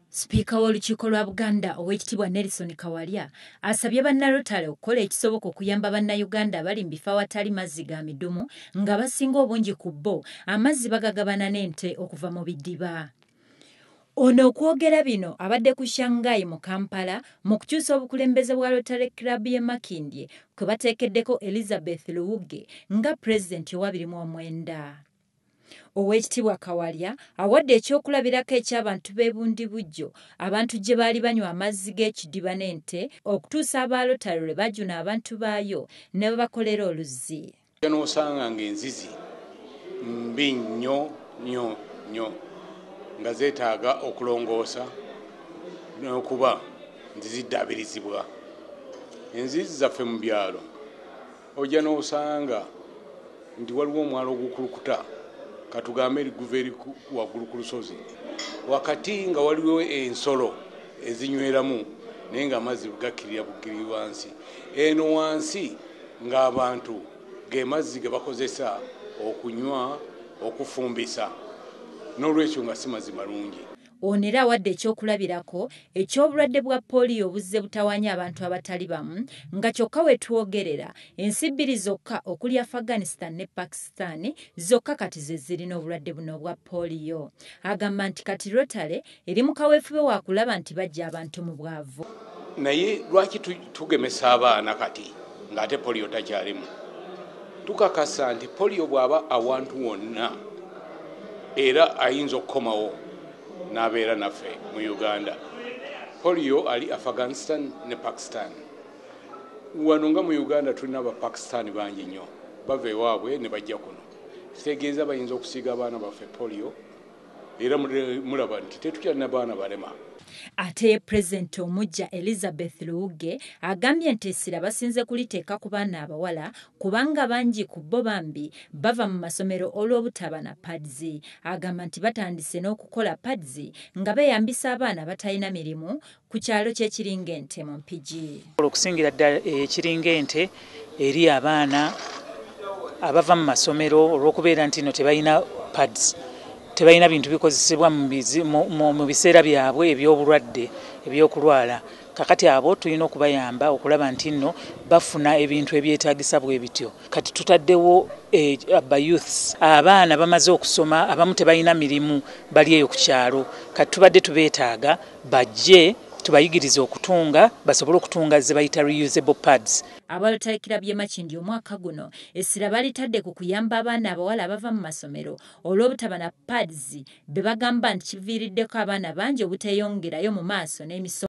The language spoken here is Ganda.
Sipiika w'olukiiko lwa Buganda Owek Nelson Kawalya asabye bannarotary okukola ekisoboka okuyamba bannayuganda abali mu bifo awatali mazzi ga midumu nga basinga obungi ku bo amazzi bagagabana n'ente okuva mu biddiba. Ono okwogera bino abadde ku Shanghai mu Kampala mu kukyuusa obukulembeze bwa Rotary Club y'e Makindye kwebatekeddeko Elizabeth Luwugge nga pulezidenti owa 29. Owek Kawalya awadde ekyokulabirako eky'abantu b'ebundi bujjo abantu gye baali banywa amazzi g'ekidiba n'ente okutuusa aba Rotary lwe bajuna abantu baayo ne babakolera oluzzi. N'osanga ng'enzizi mbi nnyo nga zeetaaga okulongoosa n'okuba ziddabirizibwa. Enzizi zaffe mu byalo ojja n'osanga nti waliwo omwalo ogukulukuta katugambe eriguva eri waggulu ku lusozi wakati nga waliwo ensolo ezinyweramu naye ng'amazzi gakkirira bukkiri wansi. Eno wansi ng'abantu ge mazzi ge bakozesa okunywa okufumbisa n'olwekyo nga si mazzi malungi. Ono era awadde ekyokulabirako eky'obulwadde bwa poliyo obuzze butawanya abantu abatali bamu nga kyokka we twogerera ensi bbiri zokka okuli Afghanistan ne Pakistan zokka kati ze zirina obulwadde buno bwa poliyo. Agamba nti kati Rotary eri mu kaweefube wa kulaba nti bajja abantu mu bwavu. Naye lwaki tugemesa abaana kati ng'ate poliyo takyalimu? Tukakasa nti poliyo bw'aba awantu wonna era ayinza okukomawo n'abeera naffe mu Uganda. Poliyo ali Afghanistan ne Pakistan. Wano nga mu Uganda tulina Abapakistan bangi nnyo bava ewaabwe ne bajja kuno. Kitegeeza bayinza okusiiga abaana baffe poliyo era mulaba nti tetukyalina baana balema. Ate pulezidenti omujja Elizabeth Luwugge agambye nti essira basinze kuliteeka ku baana abawala kubanga bangi ku bo bambi bava mu masomero olw'obutaba na pads. Agamba nti batandise n'okukola pads nga beeyambisa abaana batalina mirimu ku kyalo ky'ekiringa ente mu mpigi. Okusingira ddala ekiringa ente eri abaana abava mu masomero olw'okubeera nti no tebalina pads. Tebalina bintu bikozesebwa mu biseera byabwe eby'obulwadde ebyokulwala. Kakati abo tulina okubayamba okulaba nti nno bafuna ebintu ebyetaagisa bwe bityo. Kati tutaddewo youths abaana bamaze okusoma abamu tebalina mirimu bali eyo ku kyalo. Kati tubadde tubeetaaga bajje tubayigirize okutunga basobole okutunga ze bayita reusable pads. Rotary Club y'e Makindye omwaka guno essira balitadde ku kuyamba abaana abawala abava mu masomero olw'obutaba na pads be bagamba nti kiviiriddeko abaana bangi obuteeyongerayo mu maaso n'emisomo.